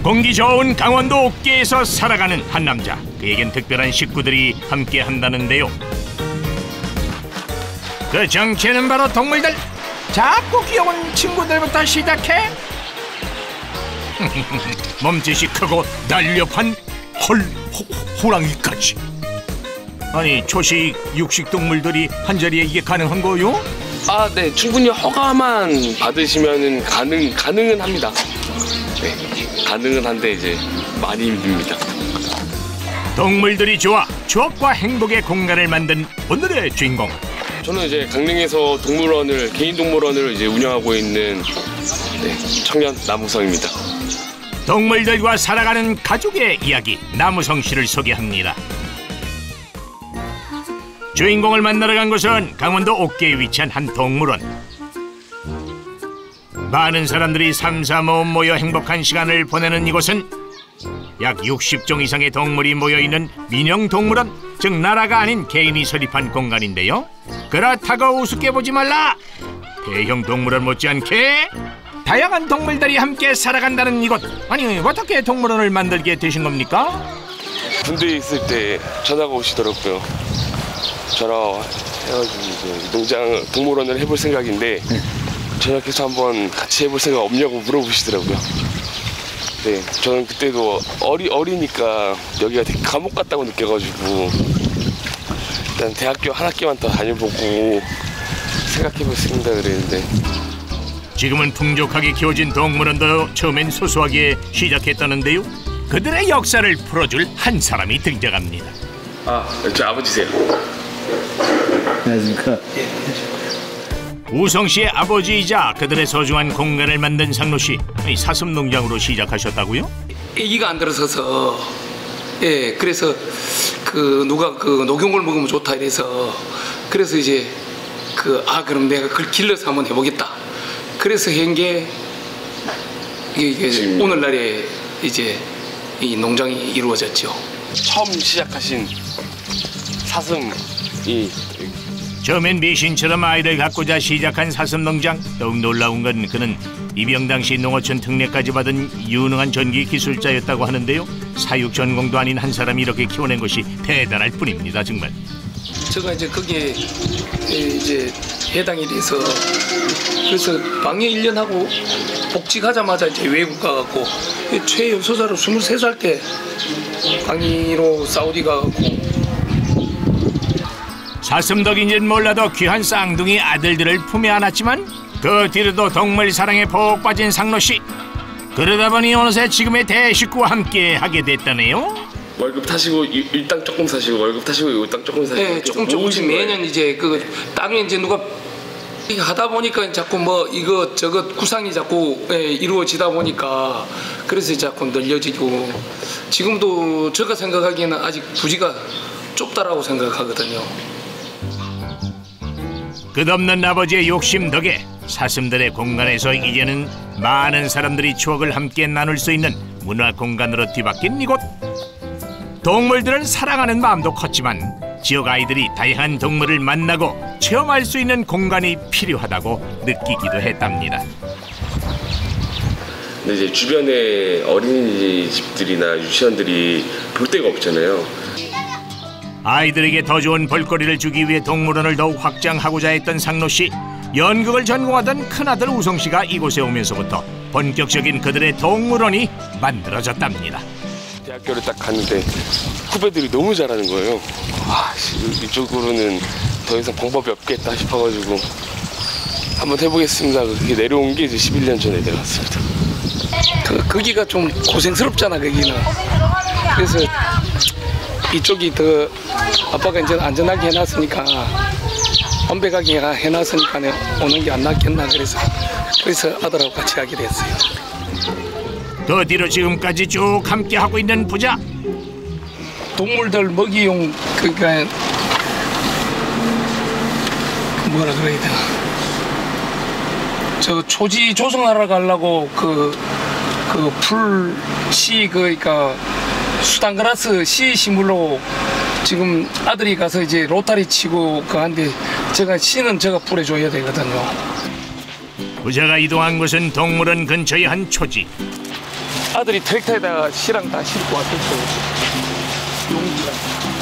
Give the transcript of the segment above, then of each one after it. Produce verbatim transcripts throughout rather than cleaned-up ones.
공기 좋은 강원도 옥계에서 살아가는 한 남자. 그에겐 특별한 식구들이 함께 한다는데요. 그 정체는 바로 동물들. 작고 귀여운 친구들부터 시작해 몸짓이 크고 날렵한 헐 호, 호랑이까지. 아니 초식 육식 동물들이 한자리에 이게 가능한 거요? 아, 네, 충분히 허가만 받으시면은 가능 가능은 합니다. 네, 가능은 한데 이제 많이 힘듭니다. 동물들이 좋아 추억과 행복의 공간을 만든 오늘의 주인공. 저는 이제 강릉에서 동물원을 개인 동물원을 이제 운영하고 있는 네, 청년 남우성입니다. 동물들과 살아가는 가족의 이야기 남우성 씨를 소개합니다. 주인공을 만나러 간 곳은 강원도 옥계에 위치한 한 동물원. 많은 사람들이 삼삼오오 모여 행복한 시간을 보내는 이곳은 약 육십 종 이상의 동물이 모여있는 민영동물원, 즉 나라가 아닌 개인이 설립한 공간인데요. 그렇다고 우습게 보지 말라. 대형 동물원 못지않게 다양한 동물들이 함께 살아간다는 이곳. 아니 어떻게 동물원을 만들게 되신 겁니까? 군대에 있을 때 전화가 오시더라고요. 전화 해가지고 이제 농장 동물원을 해볼 생각인데 전화해서 한번 같이 해볼 생각 없냐고 물어보시더라고요. 네, 저는 그때도 어리 어리니까 여기가 되게 감옥 같다고 느껴가지고 일단 대학교 한 학기만 더 다녀보고 생각해보겠습니다 그랬는데. 지금은 풍족하게 키워진 동물원도 처음엔 소소하게 시작했다는데요. 그들의 역사를 풀어줄 한 사람이 등장합니다. 아, 저 아버지세요. 안녕하십니까. 우성 씨의 아버지이자 그들의 소중한 공간을 만든 상로 씨. 사슴농장으로 시작하셨다고요? 애기가 안 들어서서 예 그래서 그 누가 그 녹용을 먹으면 좋다 이래서 그래서 이제 그 아 그럼 내가 그걸 길러서 한번 해보겠다. 그래서 한 게 이게, 이게 오늘날에 이제 이 농장이 이루어졌죠. 처음 시작하신 사슴이 처음엔 미신처럼 아이를 갖고자 시작한 사슴농장. 더욱 놀라운 건 그는 입영 당시 농어촌 특례까지 받은 유능한 전기 기술자였다고 하는데요. 사육 전공도 아닌 한 사람이 이렇게 키워낸 것이 대단할 뿐입니다. 정말. 제가 이제 거기에 이제 해당이 돼서 그래서 방해 일 년 하고 복직하자마자 이제 외국 가갖고 최연소자로 스물세 살 때 방위로 사우디 가갖고. 사슴덕인지는 몰라도 귀한 쌍둥이 아들들을 품에 안았지만 그 뒤로도 동물 사랑에 푹 빠진 상로씨. 그러다 보니 어느새 지금의 대식구와 함께 하게 됐다네요. 월급 타시고 일당 조금 사시고 월급 타시고 일당 조금 사시고. 네, 조금 조금씩 매년 이제 그 땅에 이제 누가 하다 보니까 자꾸 뭐 이거 저거 구상이 자꾸 예, 이루어지다 보니까 그래서 자꾸 늘려지고 지금도 제가 생각하기에는 아직 부지가 좁다라고 생각하거든요. 끝없는 아버지의 욕심 덕에 사슴들의 공간에서 이제는 많은 사람들이 추억을 함께 나눌 수 있는 문화 공간으로 뒤바뀐 이곳. 동물들을 사랑하는 마음도 컸지만 지역 아이들이 다양한 동물을 만나고 체험할 수 있는 공간이 필요하다고 느끼기도 했답니다. 근데 이제 주변에 어린이집들이나 유치원들이 볼 데가 없잖아요. 아이들에게 더 좋은 볼거리를 주기 위해 동물원을 더욱 확장하고자 했던 상로씨. 연극을 전공하던 큰아들 우성씨가 이곳에 오면서부터 본격적인 그들의 동물원이 만들어졌답니다. 대학교를 딱 갔는데 후배들이 너무 잘하는 거예요. 와, 이쪽으로는 더 이상 방법이 없겠다 싶어가지고 한번 해보겠습니다. 그게 내려온 게 이제 십일 년 전에 내려왔습니다. 그, 거기가 좀 고생스럽잖아 거기는. 그래서 이쪽이 더 아빠가 이제 안전하게 해놨으니까 완벽하게 해놨으니까 오는 게 안 낫겠나 그래서 그래서 아들하고 같이 하게 됐어요. 그 뒤로 지금까지 쭉 함께 하고 있는 부자. 동물들 먹이용 그러니까 뭐라 그래야 되나 저 초지 조성하러 가려고 그 그 풀씨 그러니까 수단그라스 씨 심으러 지금 아들이 가서 이제 로타리 치고 그 한데 제가 씨는 제가 뿌려줘야 되거든요. 부자가 이동한 곳은 동물원 근처의 한 초지. 아들이 트랙터에다가 씨랑 다 싣고 왔을 때 용기랑.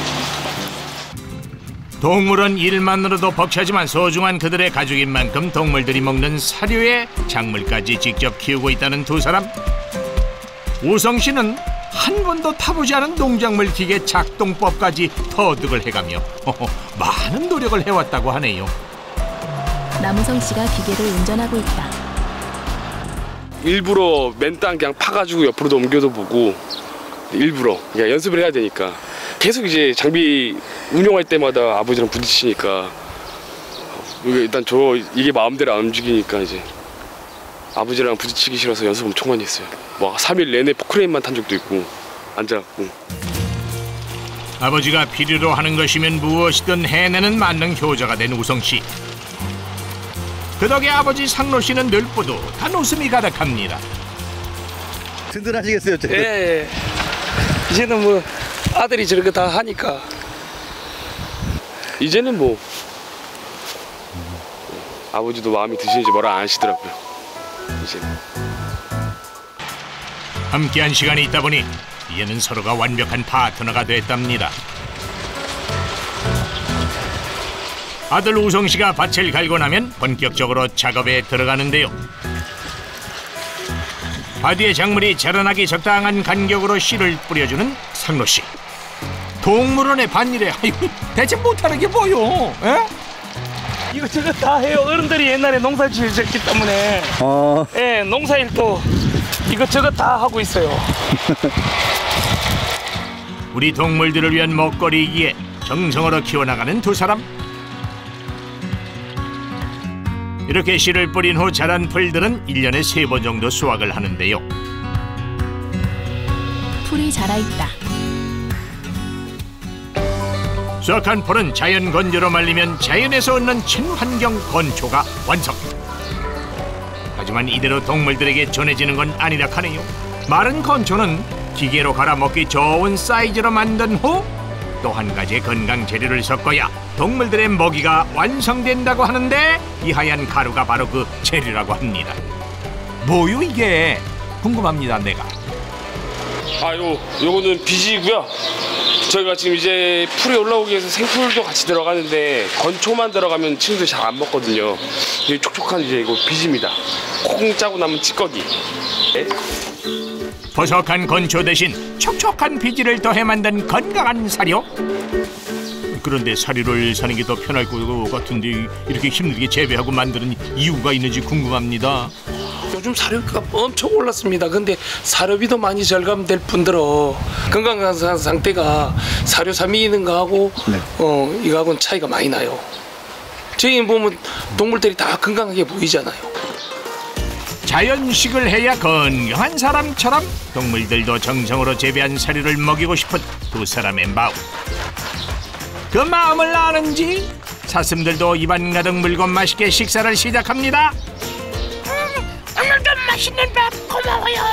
동물원 일만으로도 벅차지만 소중한 그들의 가족인 만큼 동물들이 먹는 사료에 작물까지 직접 키우고 있다는 두 사람. 우성 씨는 한 번도 타보지 않은 농작물 기계 작동법까지 터득을 해가며 허허, 많은 노력을 해왔다고 하네요. 남우성 씨가 기계를 운전하고 있다. 일부러 맨땅 그냥 파가지고 옆으로도 옮겨도 보고 일부러 그냥 연습을 해야 되니까 계속 이제 장비 운용할 때마다 아버지랑 부딪히니까 이게 일단 저 이게 마음대로 안 움직이니까 이제 아버지랑 부딪히기 싫어서 연습 엄청 많이 했어요. 막 삼 일 내내 포크레인만 탄 적도 있고 앉아갖고. 아버지가 필요로 하는 것이면 무엇이든 해내는 만능 효자가 된 우성 씨. 그 덕에 아버지 상로 씨는 늘 뿌듯한 웃음이 가득합니다. 든든하시겠어요, 어쨌든. 예, 예. 이제는 뭐 아들이 저렇게 다 하니까. 이제는 뭐 아버지도 마음이 드시는지 뭐라 안 하시더라고요. 이제는. 함께한 시간이 있다 보니 이제는 서로가 완벽한 파트너가 됐답니다. 아들 우성 씨가 밭을 갈고 나면 본격적으로 작업에 들어가는데요. 밭 위에 작물이 자라나기 적당한 간격으로 씨를 뿌려주는 상로 씨. 동물원의 밭일에 아이고, 대체 못하는 게 뭐요? 에? 이거 저거 다 해요. 어른들이 옛날에 농사 지으셨기 때문에. 어. 예, 농사일도 이거 저거 다 하고 있어요. 우리 동물들을 위한 먹거리이기에 정성으로 키워나가는 두 사람. 이렇게 씨를 뿌린 후 자란 풀들은 일 년에 세 번 정도 수확을 하는데요. 풀이 자라있다. 수확한 풀은 자연 건조로 말리면 자연에서 얻는 친환경 건초가 완성. 하지만 이대로 동물들에게 전해지는 건 아니라 하네요. 마른 건초는 기계로 갈아 먹기 좋은 사이즈로 만든 후 또 한 가지의 건강 재료를 섞어야 동물들의 먹이가 완성된다고 하는데 이 하얀 가루가 바로 그 재료라고 합니다. 뭐요 이게? 궁금합니다 내가. 아, 요 요거는 비지고요. 저희가 지금 이제 풀이 올라오기 위해서 생풀도 같이 들어가는데 건초만 들어가면 친구들이 잘 안 먹거든요. 이 촉촉한 이제 이거 비지입니다. 콩 짜고 남은 찌꺼기. 네? 버석한 건초 대신 촉촉한 비지를 더해 만든 건강한 사료? 그런데 사료를 사는 게 더 편할 것 같은데 이렇게 힘들게 재배하고 만드는 이유가 있는지 궁금합니다. 요즘 사료가 엄청 올랐습니다. 근데 사료비도 많이 절감될 뿐더러 건강 상태가 사료 사 미는 거하고 네. 어, 이거하고는 차이가 많이 나요. 저희 보면 동물들이 다 건강하게 보이잖아요. 자연식을 해야 건강한 사람처럼 동물들도 정성으로 재배한 사료를 먹이고 싶은 두 사람의 마음. 그 마음을 아는지 사슴들도 입안 가득 물고 맛있게 식사를 시작합니다. 음, 오늘도 맛있는 밥 고마워요.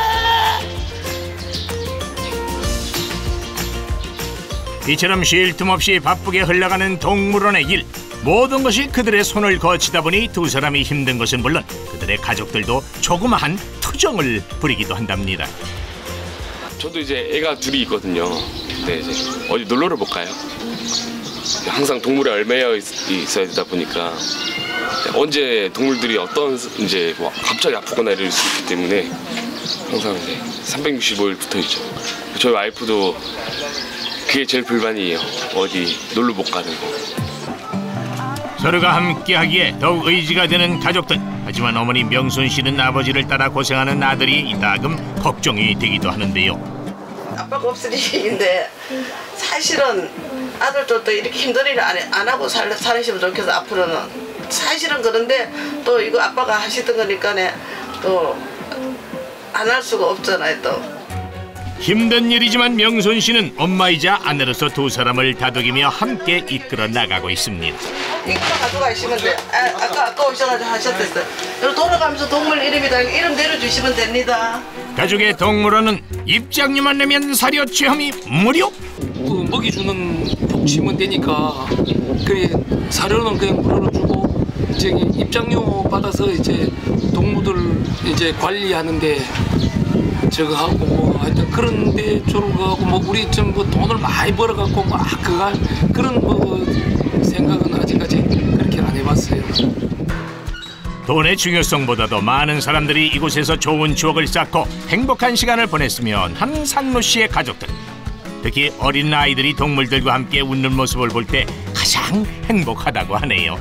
이처럼 쉴 틈 없이 바쁘게 흘러가는 동물원의 일. 모든 것이 그들의 손을 거치다 보니 두 사람이 힘든 것은 물론 그들의 가족들도 조그마한 투정을 부리기도 한답니다. 저도 이제 애가 둘이 있거든요. 근데 이제 어디 놀러를 못 가요. 항상 동물에 얽매여 있- 있어야 되다 보니까 언제 동물들이 어떤 이제 뭐 갑자기 아프거나 이럴 수 있기 때문에 항상 이제 삼백육십오 일 붙어 있죠. 저희 와이프도 그게 제일 불만이에요. 어디 놀러 못 가는 거. 서로가 함께하기에 더욱 의지가 되는 가족들. 하지만 어머니 명순 씨는 아버지를 따라 고생하는 아들이 이따금 걱정이 되기도 하는데요. 아빠가 없으니인데 사실은 아들도 또 이렇게 힘든 일을 안, 해- 안 하고 살, 살으시면 좋겠어. 앞으로는 사실은 그런데 또 이거 아빠가 하시던 거니까 또 안 할 수가 없잖아요. 또 힘든 일이지만 명순 씨는 엄마이자 아내로서 두 사람을 다독이며 함께 이끌어 나가고 있습니다. 이거 가져가시면 돼. 아, 아까 아까 오셔가지고 하셨댔어요. 여기 돌아가면서 동물 이름이다. 이름 내려주시면 됩니다. 가족의 동물원은 입장료만 내면 사료 체험이 무료. 그 먹이 주는 복치면 되니까 그래 사료는 그냥 물어로 주고 저기 입장료 받아서 이제 동물들 이제 관리하는데 저거 하고 뭐 하여튼 그런데 저러 가고 뭐 우리 좀 뭐 돈을 많이 벌어갖고 막 그거 그런 뭐 생각은 아직까지 그렇게 안 해봤어요. 돈의 중요성보다도 많은 사람들이 이곳에서 좋은 추억을 쌓고 행복한 시간을 보냈으면 하는 상로 씨의 가족들. 특히 어린 아이들이 동물들과 함께 웃는 모습을 볼 때 가장 행복하다고 하네요.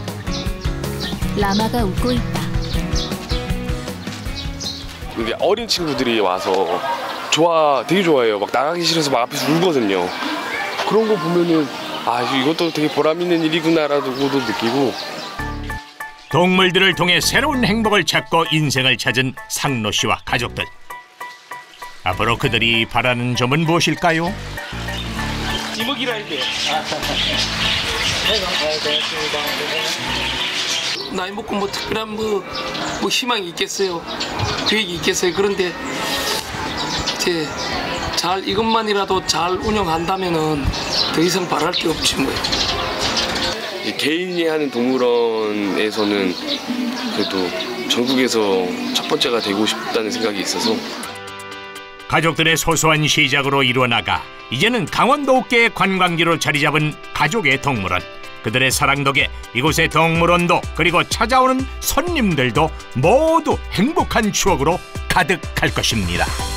라마가 웃고 있다. 근데 어린 친구들이 와서 좋아, 되게 좋아해요. 막 나가기 싫어서 막 앞에서 울거든요. 그런 거 보면은 아, 이것도 되게 보람 있는 일이구나라고도 느끼고. 동물들을 통해 새로운 행복을 찾고 인생을 찾은 상로 씨와 가족들. 앞으로 그들이 바라는 점은 무엇일까요? 이먹이라 이게. 나이 먹고 뭐 특별한 뭐, 뭐 희망이 있겠어요. 계획이 있겠어요. 그런데 이제 잘 이것만이라도 잘 운영한다면은 더 이상 바랄 게 없지 뭐. 개인이 하는 동물원에서는 그래도 전국에서 첫 번째가 되고 싶다는 생각이 있어서. 가족들의 소소한 시작으로 이루어나가 이제는 강원도 옥계의 관광지로 자리잡은 가족의 동물원. 그들의 사랑 덕에 이곳의 동물원도 그리고 찾아오는 손님들도 모두 행복한 추억으로 가득할 것입니다.